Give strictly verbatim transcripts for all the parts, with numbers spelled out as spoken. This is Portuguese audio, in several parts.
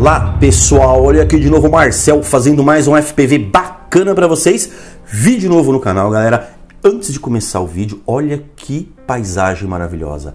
Olá pessoal, olha aqui de novo o Marcel fazendo mais um F P V bacana para vocês. Vídeo novo no canal, galera. Antes de começar o vídeo, olha que paisagem maravilhosa.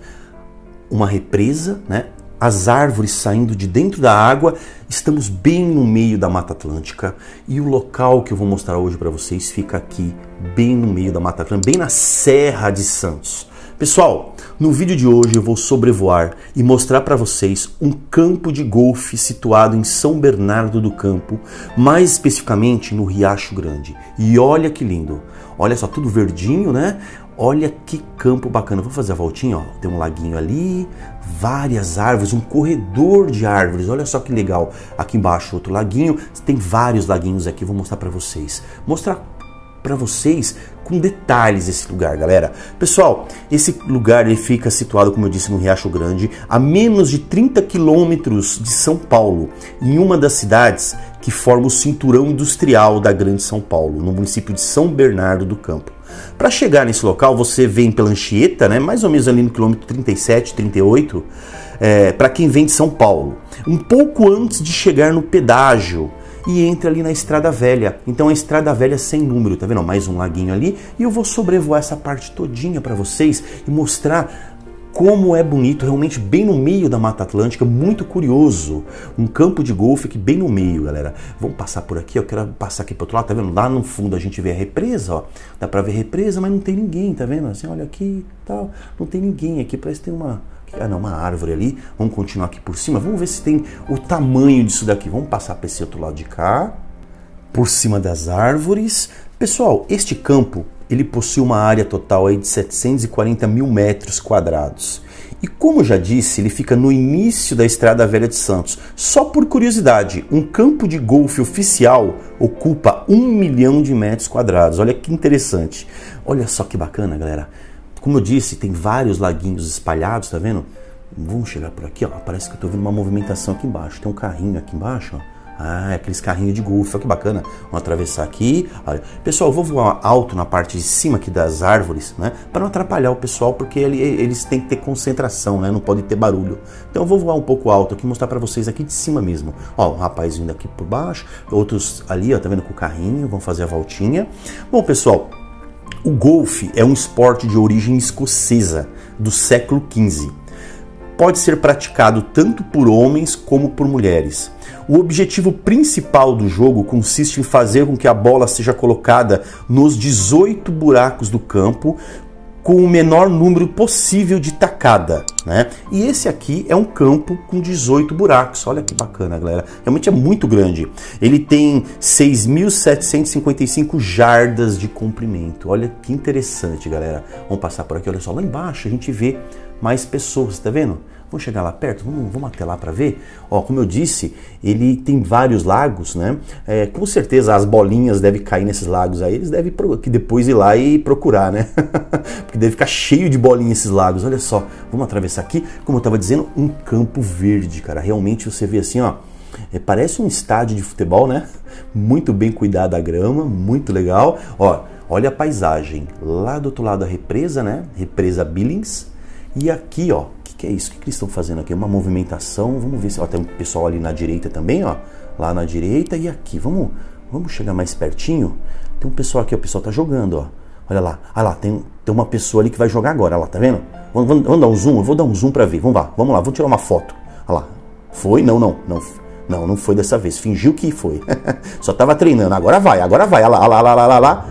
Uma represa, né? As árvores saindo de dentro da água. Estamos bem no meio da Mata Atlântica e o local que eu vou mostrar hoje para vocês fica aqui, bem no meio da Mata Atlântica, bem na Serra de Santos. Pessoal, no vídeo de hoje eu vou sobrevoar e mostrar para vocês um campo de golfe situado em São Bernardo do Campo, mais especificamente no Riacho Grande. E olha que lindo, olha só, tudo verdinho, né? Olha que campo bacana. Vou fazer a voltinha, ó. Tem um laguinho ali, várias árvores, um corredor de árvores. Olha só que legal. Aqui embaixo outro laguinho, tem vários laguinhos aqui, vou mostrar para vocês. Mostrar para vocês com detalhes esse lugar, galera. Pessoal, esse lugar ele fica situado, como eu disse, no Riacho Grande, a menos de trinta quilômetros de São Paulo, em uma das cidades que forma o cinturão industrial da Grande São Paulo, no município de São Bernardo do Campo. Para chegar nesse local, você vem pela Anchieta, né, mais ou menos ali no quilômetro trinta e sete, trinta e oito, é, para quem vem de São Paulo. Um pouco antes de chegar no pedágio, e entra ali na Estrada Velha. Então a Estrada Velha sem número, tá vendo? Mais um laguinho ali, e eu vou sobrevoar essa parte todinha para vocês e mostrar como é bonito, realmente bem no meio da Mata Atlântica, muito curioso. Um campo de golfe aqui bem no meio, galera. Vamos passar por aqui, eu quero passar aqui pro outro lado, tá vendo? Lá no fundo a gente vê a represa, ó. Dá pra ver a represa, mas não tem ninguém, tá vendo? Assim, olha aqui, tal, não tem ninguém aqui, parece que tem uma... Ah, não, uma árvore ali. Vamos continuar aqui por cima. Vamos ver se tem o tamanho disso daqui. Vamos passar para esse outro lado de cá, por cima das árvores. Pessoal, este campo, ele possui uma área total aí de setecentos e quarenta mil metros quadrados. E como já disse, ele fica no início da Estrada Velha de Santos. Só por curiosidade, um campo de golfe oficial ocupa um milhão de metros quadrados. Olha que interessante. Olha só que bacana, galera. Como eu disse, tem vários laguinhos espalhados, tá vendo? Vamos chegar por aqui, ó. Parece que eu tô vendo uma movimentação aqui embaixo. Tem um carrinho aqui embaixo, ó. Ah, é aqueles carrinhos de golfe. Olha que bacana. Vamos atravessar aqui. Olha. Pessoal, eu vou voar alto na parte de cima aqui das árvores, né? Para não atrapalhar o pessoal, porque eles têm que ter concentração, né? Não pode ter barulho. Então eu vou voar um pouco alto aqui, mostrar para vocês aqui de cima mesmo. Ó, um rapaz vindo aqui por baixo. Outros ali, ó, tá vendo com o carrinho. Vamos fazer a voltinha. Bom, pessoal, o golfe é um esporte de origem escocesa, do século quinze. Pode ser praticado tanto por homens como por mulheres. O objetivo principal do jogo consiste em fazer com que a bola seja colocada nos dezoito buracos do campo, com o menor número possível de tacada, né? E esse aqui é um campo com dezoito buracos. Olha que bacana, galera. Realmente é muito grande. Ele tem seis mil setecentos e cinquenta e cinco jardas de comprimento. Olha que interessante, galera. Vamos passar por aqui, olha só. Lá embaixo a gente vê mais pessoas, tá vendo? Vamos chegar lá perto? Vamos, vamos até lá para ver? Ó, como eu disse, ele tem vários lagos, né? É, com certeza as bolinhas devem cair nesses lagos aí, eles devem que depois ir lá e procurar, né? Porque deve ficar cheio de bolinhas esses lagos. Olha só, vamos atravessar aqui, como eu estava dizendo, um campo verde, cara. Realmente você vê assim, ó, é, parece um estádio de futebol, né? Muito bem cuidada a grama, muito legal. Ó, olha a paisagem. Lá do outro lado a represa, né? Represa Billings. E aqui, ó, que é isso? O que eles estão fazendo aqui? Uma movimentação. Vamos ver se ó, tem um pessoal ali na direita também, ó. Lá na direita e aqui. Vamos, vamos chegar mais pertinho. Tem um pessoal aqui, ó, o pessoal tá jogando, ó. Olha lá. Olha lá, tem, tem uma pessoa ali que vai jogar agora. Olha lá, tá vendo? Vamos, vamos, vamos dar um zoom? Eu vou dar um zoom pra ver. Vamos lá, vamos lá, vamos tirar uma foto. Olha lá. Foi? Não, não, não. Não, não foi dessa vez. Fingiu que foi. Só tava treinando. Agora vai, agora vai. Olha lá, olha lá, olha lá, olha lá.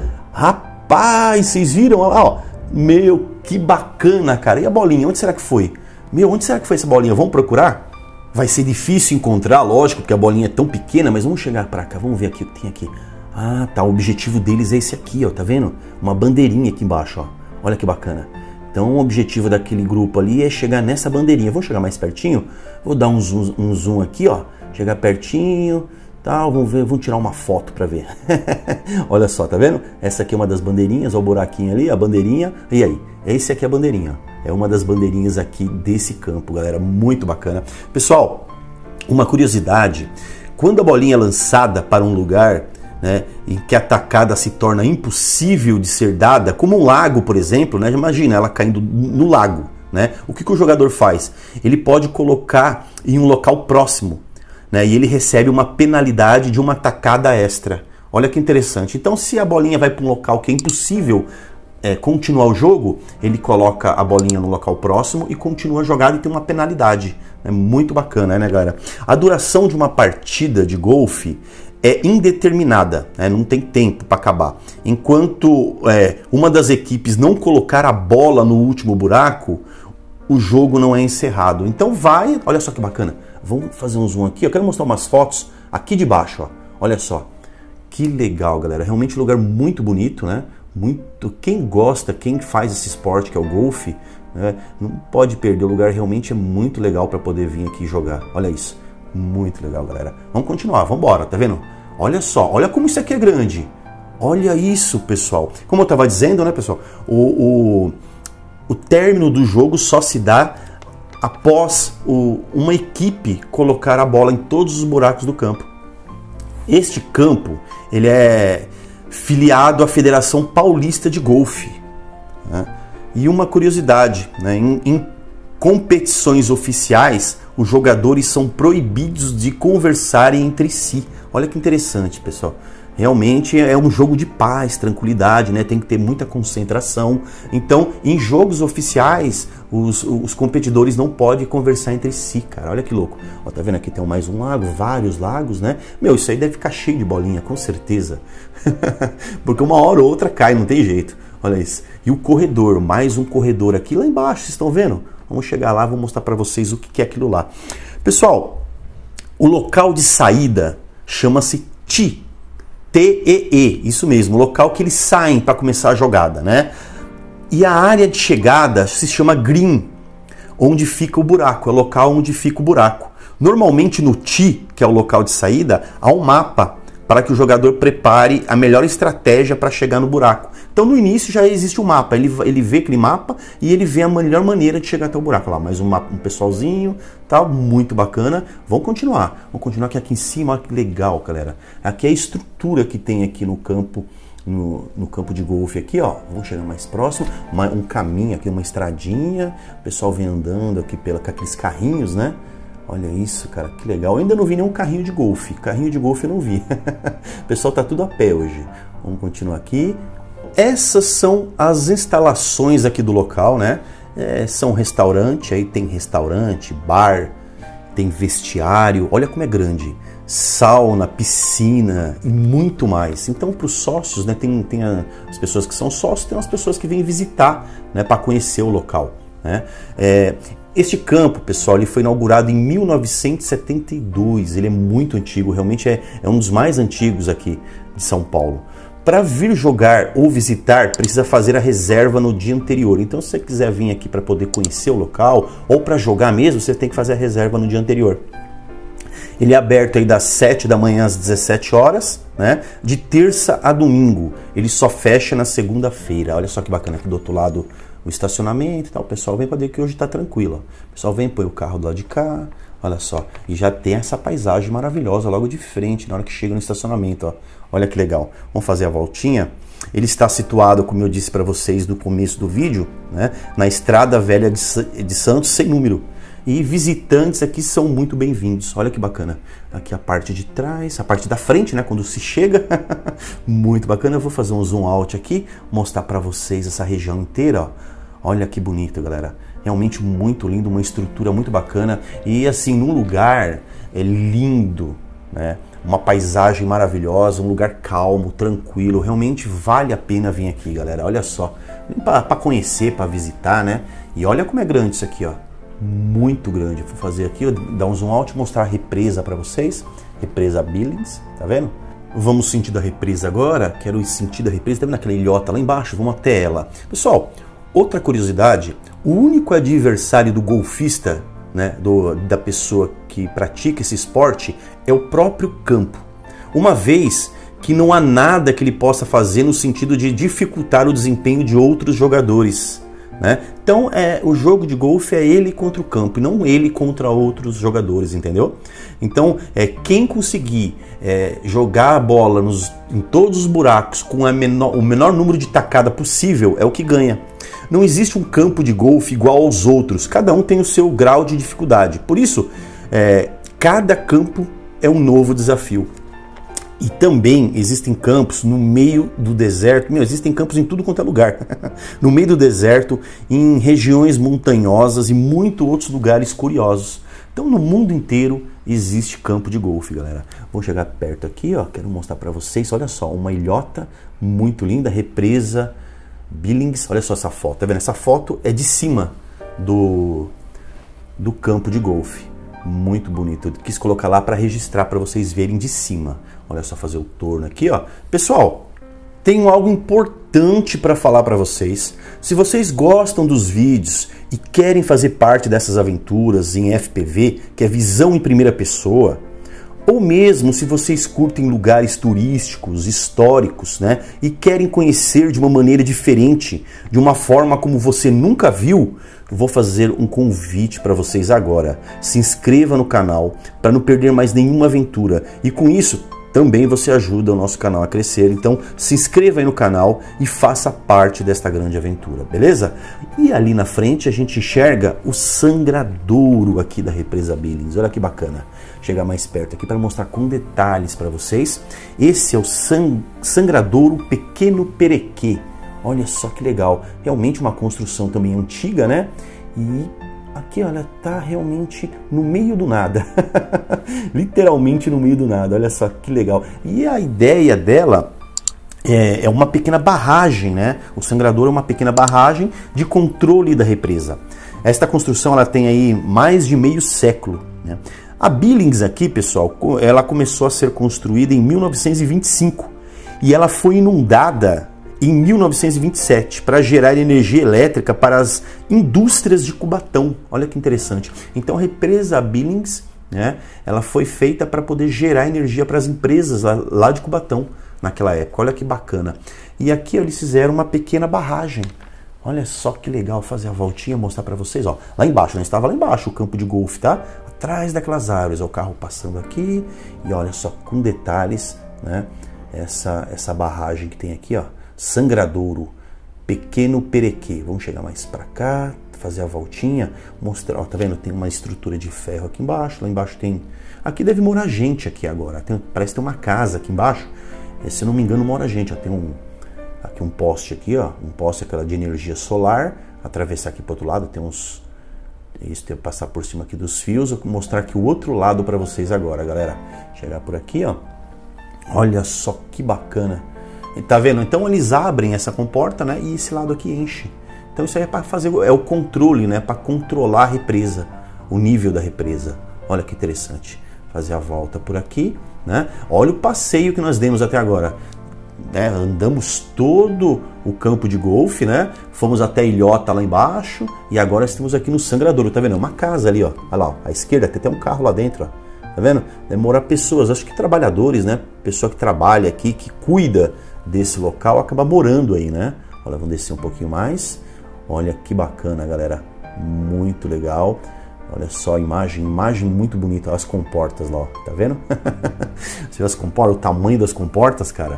Rapaz, vocês viram? Olha lá, ó. Meu, que bacana, cara. E a bolinha? Onde será que foi? Meu, onde será que foi essa bolinha? Vamos procurar? Vai ser difícil encontrar, lógico, porque a bolinha é tão pequena, mas vamos chegar pra cá, vamos ver aqui o que tem aqui. Ah, tá, o objetivo deles é esse aqui, ó, tá vendo? Uma bandeirinha aqui embaixo, ó. Olha que bacana. Então o objetivo daquele grupo ali é chegar nessa bandeirinha. Vamos chegar mais pertinho? Vou dar um zoom, um zoom aqui, ó. Chegar pertinho, tal, vamos ver, vamos tirar uma foto pra ver. Olha só, tá vendo? Essa aqui é uma das bandeirinhas, ó, o buraquinho ali, a bandeirinha. E aí? Esse aqui é a bandeirinha, ó. É uma das bandeirinhas aqui desse campo, galera, muito bacana. Pessoal, uma curiosidade, quando a bolinha é lançada para um lugar, né, em que a tacada se torna impossível de ser dada, como um lago, por exemplo, né, imagina ela caindo no lago, né, o que, que o jogador faz? Ele pode colocar em um local próximo, né? E ele recebe uma penalidade de uma tacada extra. Olha que interessante. Então, se a bolinha vai para um local que é impossível é, continuar o jogo, ele coloca a bolinha no local próximo e continua a jogada e tem uma penalidade. É muito bacana, né, galera? A duração de uma partida de golfe é indeterminada, né? Não tem tempo para acabar. Enquanto é, uma das equipes não colocar a bola no último buraco, o jogo não é encerrado. Então vai, olha só que bacana. Vamos fazer um zoom aqui. Eu quero mostrar umas fotos aqui de baixo, ó. Olha só. Que legal, galera. Realmente um lugar muito bonito, né? Muito. Quem gosta, quem faz esse esporte que é o golfe, né? Não pode perder. O lugar realmente é muito legal para poder vir aqui jogar. Olha isso. Muito legal, galera. Vamos continuar, vamos embora, tá vendo? Olha só, olha como isso aqui é grande. Olha isso, pessoal. Como eu estava dizendo, né, pessoal? O, o, o término do jogo só se dá após o, uma equipe colocar a bola em todos os buracos do campo. Este campo, ele é filiado à Federação Paulista de Golfe, né? E uma curiosidade, né? Em, em competições oficiais, os jogadores são proibidos de conversarem entre si. Olha que interessante, pessoal. Realmente é um jogo de paz, tranquilidade, né? Tem que ter muita concentração. Então, em jogos oficiais, os, os competidores não podem conversar entre si, cara. Olha que louco. Ó, tá vendo aqui tem mais um lago, vários lagos, né? Meu, isso aí deve ficar cheio de bolinha, com certeza. Porque uma hora ou outra cai, não tem jeito. Olha isso. E o corredor, mais um corredor aqui lá embaixo, vocês estão vendo? Vamos chegar lá, vou mostrar para vocês o que é aquilo lá. Pessoal, o local de saída chama-se tee. T E E, isso mesmo, o local que eles saem para começar a jogada, né? E a área de chegada se chama green, onde fica o buraco, é o local onde fica o buraco. Normalmente no tee, que é o local de saída, há um mapa para que o jogador prepare a melhor estratégia para chegar no buraco. Então no início já existe um mapa, ele, ele vê aquele mapa e ele vê a melhor maneira de chegar até o buraco. Lá, mais um mapa, um pessoalzinho, tal, muito bacana. Vamos continuar, vamos continuar aqui, aqui em cima, olha que legal, galera. Aqui é a estrutura que tem aqui no campo, no, no campo de golfe aqui, ó. Vamos chegar mais próximo, uma, um caminho aqui, uma estradinha, o pessoal vem andando aqui pela, com aqueles carrinhos, né? Olha isso, cara, que legal. Eu ainda não vi nenhum carrinho de golfe. Carrinho de golfe eu não vi. O pessoal tá tudo a pé hoje. Vamos continuar aqui. Essas são as instalações aqui do local, né? É, são restaurante, aí tem restaurante, bar, tem vestiário. Olha como é grande. Sauna, piscina e muito mais. Então, para os sócios, né? Tem, tem a, as pessoas que são sócios, tem as pessoas que vêm visitar, né? Para conhecer o local, né? É, Este campo, pessoal, ele foi inaugurado em mil novecentos e setenta e dois, ele é muito antigo, realmente é, é um dos mais antigos aqui de São Paulo. Para vir jogar ou visitar, precisa fazer a reserva no dia anterior. Então, se você quiser vir aqui para poder conhecer o local, ou para jogar mesmo, você tem que fazer a reserva no dia anterior. Ele é aberto aí das sete da manhã às dezessete horas, né? De terça a domingo. Ele só fecha na segunda-feira. Olha só que bacana aqui do outro lado o estacionamento e tal. O pessoal vem para ver que hoje está tranquilo. O pessoal vem, põe o carro do lado de cá, olha só. E já tem essa paisagem maravilhosa logo de frente, na hora que chega no estacionamento, ó. Olha que legal. Vamos fazer a voltinha. Ele está situado, como eu disse para vocês no começo do vídeo, né, na Estrada Velha de Santos, sem número. E visitantes aqui são muito bem-vindos. Olha que bacana. Aqui a parte de trás, a parte da frente, né, quando se chega. Muito bacana. Eu vou fazer um zoom out aqui, mostrar para vocês essa região inteira, ó. Olha que bonito, galera. Realmente muito lindo, uma estrutura muito bacana. E assim, num lugar é lindo, né? Uma paisagem maravilhosa, um lugar calmo, tranquilo. Realmente vale a pena vir aqui, galera. Olha só. Para conhecer, para visitar, né? E olha como é grande isso aqui, ó. Muito grande. Vou fazer aqui, dar um zoom out e mostrar a represa para vocês. Represa Billings, tá vendo? Vamos sentir da represa agora. Quero sentir da represa. Tá vendo aquela ilhota lá embaixo? Vamos até ela. Pessoal, outra curiosidade. O único adversário do golfista, né, do, da pessoa que pratica esse esporte, é o próprio campo. Uma vez que não há nada que ele possa fazer no sentido de dificultar o desempenho de outros jogadores, né? Então, é, o jogo de golfe é ele contra o campo e não ele contra outros jogadores, entendeu? Então, é, quem conseguir é, jogar a bola nos, em todos os buracos com a menor, o menor número de tacada possível é o que ganha. Não existe um campo de golfe igual aos outros, cada um tem o seu grau de dificuldade. Por isso, é, cada campo é um novo desafio. E também existem campos no meio do deserto. Meu, existem campos em tudo quanto é lugar. No meio do deserto, em regiões montanhosas e muitos outros lugares curiosos. Então, no mundo inteiro existe campo de golfe, galera. Vou chegar perto aqui, ó. Quero mostrar para vocês. Olha só, uma ilhota muito linda, represa Billings. Olha só essa foto. Tá vendo? Essa foto é de cima do, do campo de golfe. Muito bonito. Eu quis colocar lá para registrar, para vocês verem de cima. Olha só, fazer o torno aqui, ó. Pessoal, tenho algo importante para falar para vocês. Se vocês gostam dos vídeos e querem fazer parte dessas aventuras em F P V, que é visão em primeira pessoa, ou mesmo se vocês curtem lugares turísticos, históricos, né, e querem conhecer de uma maneira diferente, de uma forma como você nunca viu, eu vou fazer um convite para vocês agora. Se inscreva no canal para não perder mais nenhuma aventura. E com isso, também você ajuda o nosso canal a crescer. Então, se inscreva aí no canal e faça parte desta grande aventura, beleza? E ali na frente a gente enxerga o sangradouro aqui da represa Billings. Olha que bacana. Chegar mais perto aqui para mostrar com detalhes para vocês. Esse é o sang sangradouro Pequeno Perequê. Olha só que legal. Realmente uma construção também antiga, né? E aqui, olha, tá realmente no meio do nada. Literalmente no meio do nada. Olha só que legal. E a ideia dela é, é uma pequena barragem, né? O sangradouro é uma pequena barragem de controle da represa. Esta construção ela tem aí mais de meio século, né? A Billings aqui, pessoal, ela começou a ser construída em mil novecentos e vinte e cinco e ela foi inundada em mil novecentos e vinte e sete para gerar energia elétrica para as indústrias de Cubatão. Olha que interessante. Então a represa Billings, né, ela foi feita para poder gerar energia para as empresas lá, lá de Cubatão naquela época. Olha que bacana. E aqui ó, eles fizeram uma pequena barragem. Olha só que legal, fazer a voltinha, mostrar para vocês. Ó, lá embaixo, né, estava lá embaixo o campo de golfe, tá? Atrás daquelas árvores, ó, o carro passando aqui. E olha só, com detalhes, né, essa, essa barragem que tem aqui, ó. Sangradouro, Pequeno Perequê. Vamos chegar mais para cá, fazer a voltinha, mostrar, ó, tá vendo? Tem uma estrutura de ferro aqui embaixo, lá embaixo tem... Aqui deve morar gente aqui agora, tem, parece que tem uma casa aqui embaixo, se eu não me engano mora gente, ó, tem um... Aqui um poste aqui, ó, um poste aquela de energia solar, atravessar aqui para outro lado, tem uns... Isso, tem que passar por cima aqui dos fios, eu vou mostrar aqui o outro lado para vocês agora, galera. Chegar por aqui, ó, olha só que bacana. Tá vendo? Então eles abrem essa comporta, né? E esse lado aqui enche. Então isso aí é para fazer, é o controle, né? Para controlar a represa, o nível da represa. Olha que interessante. Fazer a volta por aqui, né? Olha o passeio que nós demos até agora. Né? Andamos todo o campo de golfe, né? Fomos até a ilhota lá embaixo e agora estamos aqui no sangradouro. Tá vendo? Uma casa ali, ó. Olha lá, ó. À esquerda tem até um carro lá dentro, ó. Tá vendo? Demora pessoas, acho que trabalhadores, né? Pessoa que trabalha aqui, que cuida desse local, acaba morando aí, né? Olha, vamos descer um pouquinho mais. Olha que bacana, galera. Muito legal. Olha só a imagem, imagem muito bonita. Olha as comportas lá, ó. Tá vendo? Você vê as comportas, o tamanho das comportas, cara.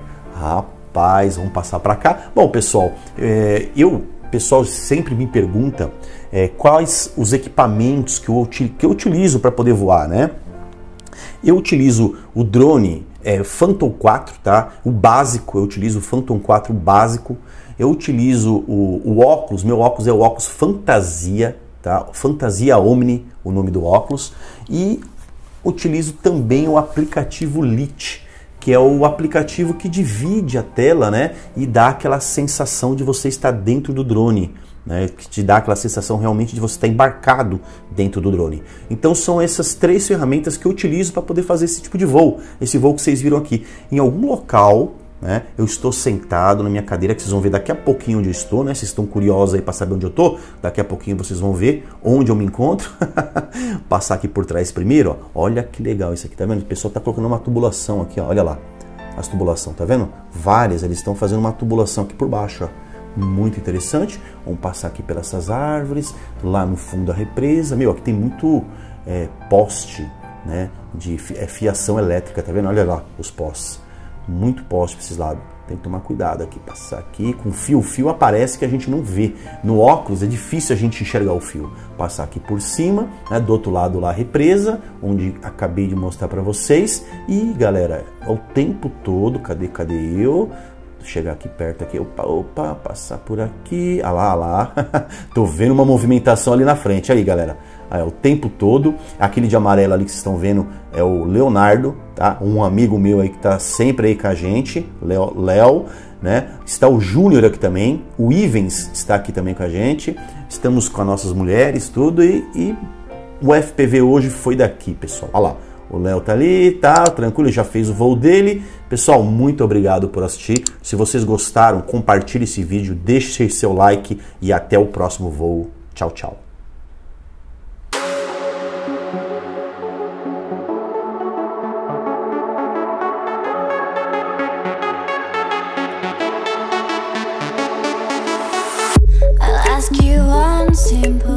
Rapaz, vamos passar para cá. Bom, pessoal, é, eu, pessoal sempre me pergunta é, quais os equipamentos que eu, que eu utilizo para poder voar, né? Eu utilizo o drone é, Phantom quatro, tá? O básico, eu utilizo o Phantom quatro básico. Eu utilizo o, o óculos, meu óculos é o óculos Fantasia, tá? Fantasia Omni, o nome do óculos. E utilizo também o aplicativo Lit, que é o aplicativo que divide a tela, né? E dá aquela sensação de você estar dentro do drone. Né, que te dá aquela sensação realmente de você estar embarcado dentro do drone. Então são essas três ferramentas que eu utilizo para poder fazer esse tipo de voo, esse voo que vocês viram aqui. Em algum local, né, eu estou sentado na minha cadeira, que vocês vão ver daqui a pouquinho onde eu estou, né? Vocês estão curiosos aí para saber onde eu estou? Daqui a pouquinho vocês vão ver onde eu me encontro. Passar aqui por trás primeiro, ó. Olha que legal isso aqui, tá vendo? O pessoal está colocando uma tubulação aqui, ó. Olha lá, as tubulações, tá vendo? Várias, eles estão fazendo uma tubulação aqui por baixo, ó. Muito interessante. Vamos passar aqui pelas essas árvores, lá no fundo da represa. Meu, aqui tem muito é, poste, né, de fi, é, fiação elétrica, tá vendo? Olha lá os postes. Muito poste para esses lados. Tem que tomar cuidado aqui, passar aqui com fio. O fio aparece que a gente não vê. No óculos é difícil a gente enxergar o fio. Passar aqui por cima, né, do outro lado lá a represa, onde acabei de mostrar para vocês. E galera, o tempo todo, cadê, cadê eu? Chegar aqui perto aqui, opa, opa, passar por aqui, ah lá, ah lá, tô vendo uma movimentação ali na frente, aí galera, aí, o tempo todo, aquele de amarelo ali que vocês estão vendo é o Leonardo, tá? Um amigo meu aí que tá sempre aí com a gente, Léo, Léo, né? Está o Júnior aqui também, o Ivens está aqui também com a gente, estamos com as nossas mulheres, tudo, e, e o F P V hoje foi daqui, pessoal, olha lá. O Léo tá ali, tá tranquilo, já fez o voo dele. Pessoal, muito obrigado por assistir. Se vocês gostaram, compartilhe esse vídeo, deixe seu like e até o próximo voo. Tchau, tchau. I'll ask you one simple